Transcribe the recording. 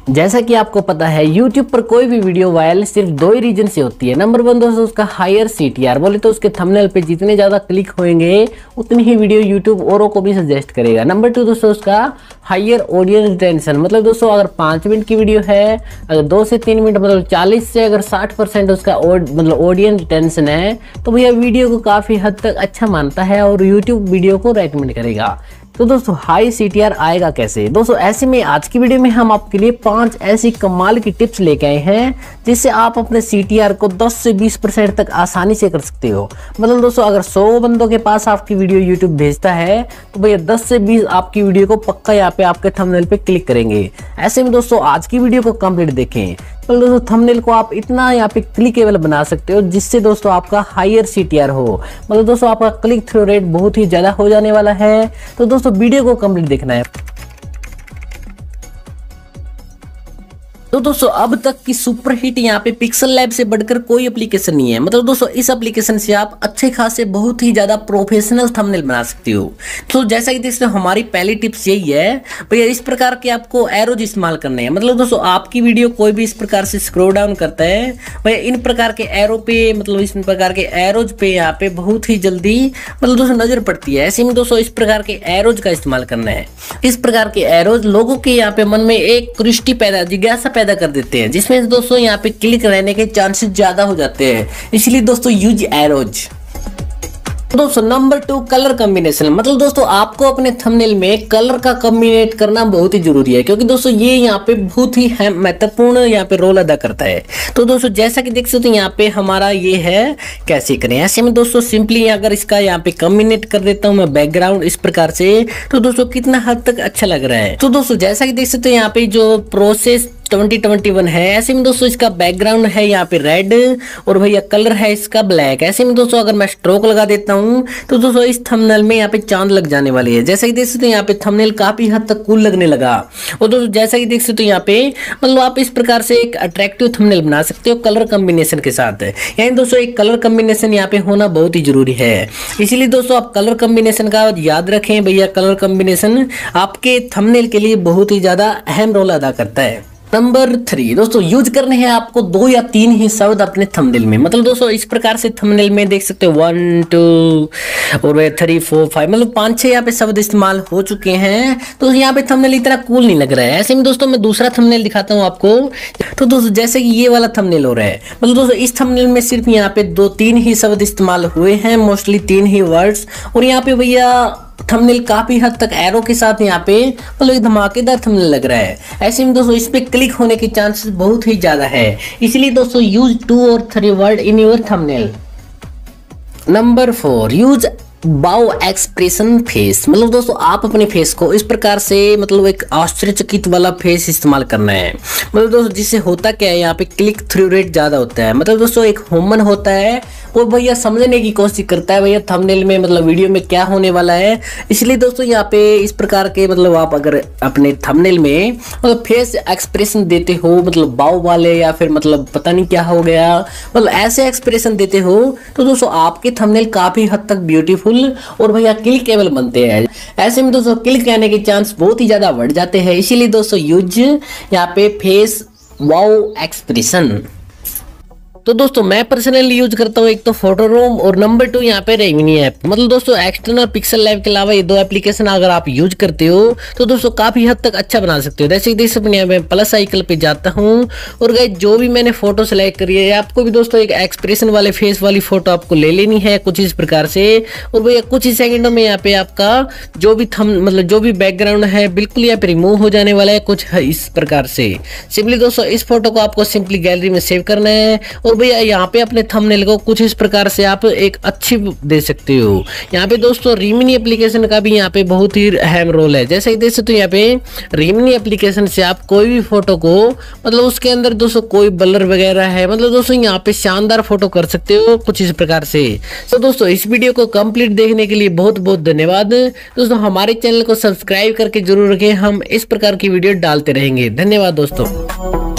जैसा कि आपको पता है YouTube पर कोई भी वीडियो वायरल सिर्फ दो ही रीजन से होती है। नंबर 1 दोस्तों उसका हायर CTR, बोले तो उसके थंबनेल पे जितने ज़्यादा क्लिक होंगे उतनी ही वीडियो YouTube औरों को भी सजेस्ट करेगा। नंबर 2 दोस्तों उसका हायर ऑडियंस रिटेंशन, मतलब दोस्तों अगर 5 मिनट की वीडियो है, अगर 2 से 3 मिनट मतलब 40 से अगर 60% उसका मतलब ऑडियंस रिटेंशन है तो भैया वीडियो को काफ़ी हद तक अच्छा मानता है और YouTube वीडियो को रेकमेंड करेगा। तो दोस्तों हाई CTR आएगा कैसे? दोस्तों ऐसे में आज की वीडियो में हम आपके लिए 5 ऐसी कमाल की टिप्स लेके आए हैं जिससे आप अपने CTR को 10 से 20% तक आसानी से कर सकते हो। मतलब दोस्तों अगर 100 बंदों के पास आपकी वीडियो YouTube भेजता है तो भैया 10 से 20 आपकी वीडियो को पक्का यहाँ पे आपके थंबनेल पे क्लिक करेंगे। ऐसे में दोस्तों आज की वीडियो को कंप्लीट देखें। तो दोस्तों थंबनेल को आप इतना यहाँ पे क्लिकेबल बना सकते हो जिससे दोस्तों आपका हायर CTR हो, मतलब दोस्तों आपका क्लिक थ्रू रेट बहुत ही ज़्यादा हो जाने वाला है। तो दोस्तों वीडियो को कंप्लीट देखना है। तो दोस्तों अब तक की सुपर हिट यहाँ पे पिक्सल लैब से बढ़कर कोई एप्लीकेशन नहीं है। मतलब दोस्तों इस एप्लीकेशन से आप अच्छे खासे बहुत ही ज्यादा प्रोफेशनल थंबनेल बना सकते हो। तो जैसा कि देख सकते हो हमारी पहली टिप्स यही है भैया, इस प्रकार के आपको एरोज इस्तेमाल करने हैं। मतलब दोस्तों आपकी वीडियो कोई भी इस प्रकार से स्क्रॉल डाउन करता है भैया, इन प्रकार के एरो पे मतलब इस प्रकार के एरोज पे यहाँ पे बहुत ही जल्दी मतलब दोस्तों नजर पड़ती है। ऐसे में दोस्तों इस प्रकार के एरोज का इस्तेमाल करना है। इस प्रकार के एरोज लोगों के यहाँ पे मन में एक क्यूरियोसिटी जिज्ञासा पैदा कर देते हैं, जिसमें दोस्तों यहाँ पे क्लिक रहने के चांसेस ज्यादा हो जाते हैं। इसलिए दोस्तों यूज एरोज। दोस्तों नंबर 2 कलर कॉम्बिनेशन, मतलब दोस्तों आपको अपने थंबनेल में कलर का कॉम्बिनेट करना बहुत ही जरूरी है, क्योंकि दोस्तों ये यहाँ पे बहुत ही महत्वपूर्ण यहाँ पे रोल अदा करता है। तो दोस्तों जैसा कि देख सकते हो यहाँ पे हमारा ये है कैसे करें। ऐसे में दोस्तों सिंपली अगर इसका यहाँ पे कॉम्बिनेट कर देता हूँ मैं बैकग्राउंड इस प्रकार से, तो दोस्तों कितना हद तक अच्छा लग रहा है। तो दोस्तों जैसा कि देख सकते हो यहाँ पे जो प्रोसेस 2021 है, ऐसे में दोस्तों इसका बैकग्राउंड है यहाँ पे रेड और भैया कलर है इसका ब्लैक। ऐसे में दोस्तों अगर मैं स्ट्रोक लगा देता हूँ तो दोस्तों इस थंबनेल में यहाँ पे चांद लग जाने वाली है। जैसा कि देख सकते हो यहाँ पे थंबनेल काफी हद तक कूल लगने लगा। और दोस्तों जैसा कि देख सकते हो यहाँ पे मतलब आप इस प्रकार से एक अट्रैक्टिव थंबनेल बना सकते हो कलर कॉम्बिनेशन के साथ। यानी दोस्तों एक कलर कॉम्बिनेशन यहाँ पे होना बहुत ही जरूरी है। इसीलिए दोस्तों आप कलर कॉम्बिनेशन का याद रखें भैया, कलर कॉम्बिनेशन आपके थंबनेल के लिए बहुत ही ज्यादा अहम रोल अदा करता है। नंबर 3 दोस्तों यूज करने हैं आपको 2 या 3 ही शब्द अपने थंबनेल में। मतलब दोस्तों इस प्रकार से थंबनेल में देख सकते हो 1 2 और 3 4 5 मतलब 5-6 यहाँ पे शब्द इस्तेमाल हो चुके हैं। तो यहाँ पे थंबनेल इतना कूल नहीं लग रहा है। ऐसे में दोस्तों मैं दूसरा थंबनेल दिखाता हूँ आपको। तो दोस्तों जैसे कि ये वाला थंबनेल हो रहा है, मतलब दोस्तों इस थंबनेल में सिर्फ यहाँ पे 2-3 ही शब्द इस्तेमाल हुए हैं, मोस्टली 3 ही वर्ड्स। और यहाँ पे भैया थंबनेल काफी हद तक एरो के साथ यहाँ पे मतलब एक धमाकेदार थंबनेल लग रहा है। ऐसे में दोस्तों इस पे क्लिक होने के चांसेस बहुत ही ज्यादा है। इसलिए दोस्तों यूज 2 और 3 word in your thumbnail. Number 4 use wow expression face, मतलब दोस्तों आप अपने फेस को इस प्रकार से मतलब एक आश्चर्यचकित वाला फेस इस्तेमाल करना है। मतलब दोस्तों जिससे होता क्या है यहाँ पे क्लिक थ्रू रेट ज्यादा होता है। मतलब दोस्तों एक ह्यूमन होता है वो भैया समझने की कोशिश करता है भैया थंबनेल में मतलब वीडियो में क्या होने वाला है। इसलिए दोस्तों यहाँ पे इस प्रकार के मतलब आप अगर अपने थंबनेल में मतलब फेस एक्सप्रेशन देते हो मतलब बाउ वाले या फिर मतलब पता नहीं क्या हो गया मतलब ऐसे एक्सप्रेशन देते हो तो दोस्तों आपके थंबनेल काफी हद तक ब्यूटीफुल और भैया क्लिकेबल बनते हैं। ऐसे में दोस्तों क्लिक करने के चांस बहुत ही ज्यादा बढ़ जाते हैं। इसीलिए दोस्तों यूज यहाँ पे फेस वाओ एक्सप्रेशन। तो दोस्तों मैं पर्सनली यूज करता हूँ एक तो फोटोरोम और नंबर 2 यहाँ पे रेमिनी ऐप। मतलब दोस्तों एक्सटर्नल पिक्सल लैब के अलावा ये 2 एप्लीकेशन अगर आप यूज करते हो तो दोस्तों काफी हद तक अच्छा बना सकते हो। जैसे देख सकते हैं मैं प्लस आइकन पे जाता हूँ और गाइस जो भी मैंने फोटो सेलेक्ट करी है आपको भी दोस्तों एक एक्सप्रेशन वाले फेस वाली फोटो आपको ले लेनी है कुछ इस प्रकार से। और भैया कुछ ही सेकंडों में यहाँ पे आपका जो भी मतलब जो भी बैकग्राउंड है बिल्कुल यहाँ पे रिमूव हो जाने वाला है कुछ इस प्रकार से। सिंपली दोस्तों इस फोटो को आपको सिंपली गैलरी में सेव करना है और भैया यहाँ पे अपने थंबनेल को कुछ इस प्रकार से आप एक अच्छी दे सकते हो। यहाँ पे दोस्तों रीमिनी एप्लीकेशन का भी यहाँ पे बहुत ही अहम रोल है। जैसे कि देख सकते हो यहाँ पे रीमिनी एप्लीकेशन से आप कोई भी फोटो को मतलब उसके अंदर दोस्तों कोई ब्लर वगैरह है मतलब दोस्तों यहाँ पे शानदार फोटो कर सकते हो कुछ इस प्रकार से। तो दोस्तों इस वीडियो को कंप्लीट देखने के लिए बहुत बहुत धन्यवाद। दोस्तों हमारे चैनल को सब्सक्राइब करके जरूर रखें, हम इस प्रकार की वीडियो डालते रहेंगे। धन्यवाद दोस्तों।